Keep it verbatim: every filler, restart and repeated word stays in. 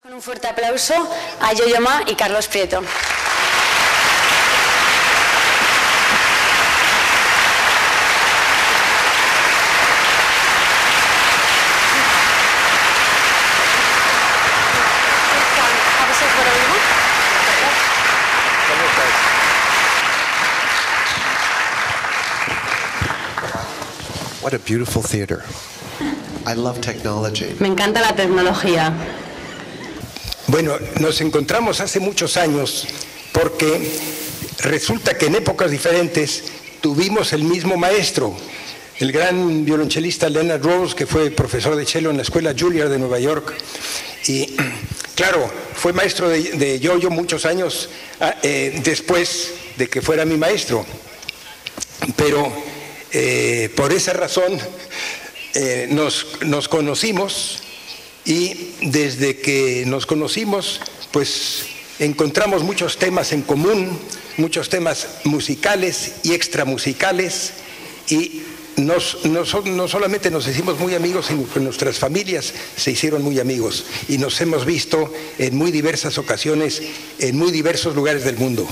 Con un fuerte aplauso a Yo-Yo Ma y Carlos Prieto. What a beautiful theater. I love technology. Me encanta la tecnología. Bueno, nos encontramos hace muchos años porque resulta que en épocas diferentes tuvimos el mismo maestro, el gran violonchelista Leonard Rose, que fue profesor de cello en la Escuela Juilliard de Nueva York. Y claro, fue maestro de, de Yo-Yo muchos años eh, después de que fuera mi maestro. Pero eh, por esa razón eh, nos, nos conocimos. Y desde que nos conocimos, pues encontramos muchos temas en común, muchos temas musicales y extramusicales, y nos, nos, no solamente nos hicimos muy amigos, sino que nuestras familias se hicieron muy amigos, y nos hemos visto en muy diversas ocasiones, en muy diversos lugares del mundo.